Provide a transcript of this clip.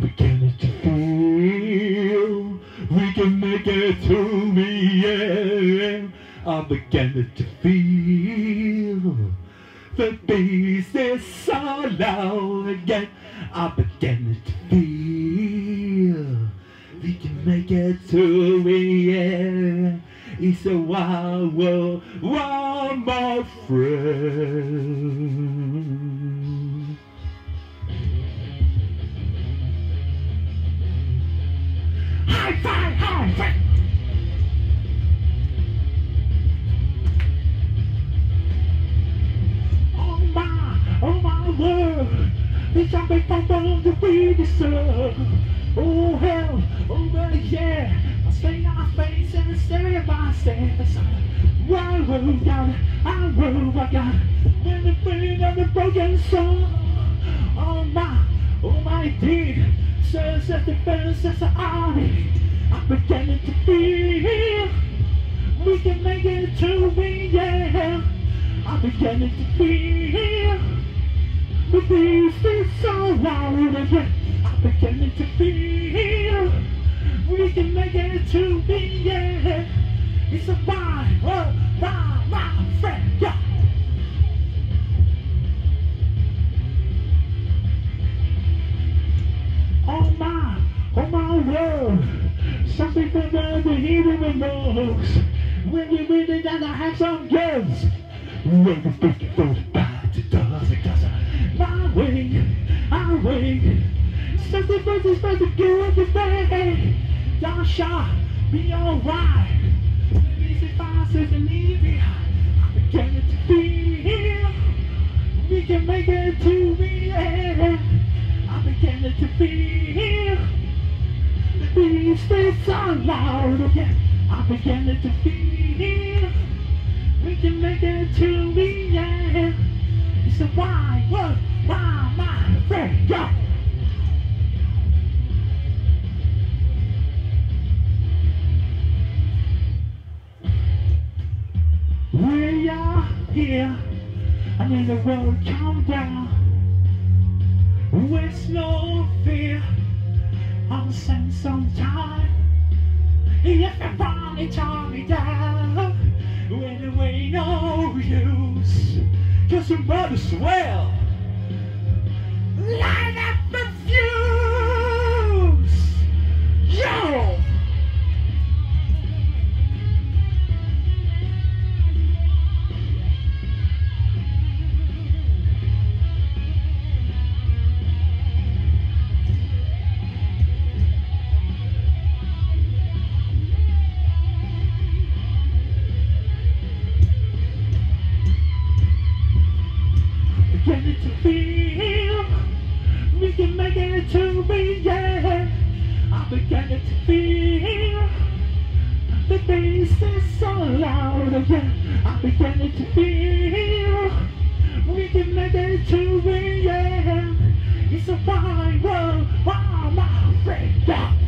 beginning to feel we can make it to the end. I'm beginning to feel the beast is so loud again. I'm beginning to feel we can make it to the end. It's a wild world, one more friend. High five, high five. Oh my world, this shall be fun to be deserved. Oh hell, oh well, yeah. I stay on my face and stay by stairs. Why will down, I will walk out when the feeling of the broken soul. Oh my dear, serves as defense as an army. I'm beginning to feel we can make it to the end. I'm beginning to feel the beast is so loud again. I'm beginning to feel we can make it to the end. It's a fine world, my friend, yeah. Oh my world, some people know the healing the most. When you really gotta have some guns. When the big goes back to dust, because my way, I wait. Something first is supposed to go in the way. Y'all shall be alright. Maybe if I said to leave it, I'm beginning to feel we can make it to the end. I'm beginning to feel the beast is so loud again. I'm beginning to feel we can make it to the end. It's a wide world, my friend, yeah. We are here, and in the world calm down. With no fear, I'll spend some time. If you finally tie me down, when it ain't no use, 'cause your mother swell. Light up the fuse, yo. Beginning to feel we can make it to the end. I'm beginning to feel the bass is so loud again. I'm beginning to feel we can make it to the end. It's a fine world, my friend.